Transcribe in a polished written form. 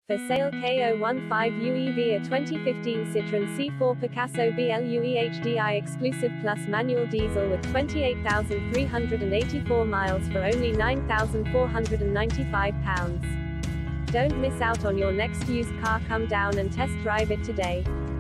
For sale K015UEV, a 2015 Citroen C4 Picasso BLUEHDI exclusive plus manual diesel with 28,384 miles for only £9,495. Don't miss out on your next used car. Come down and test drive it today.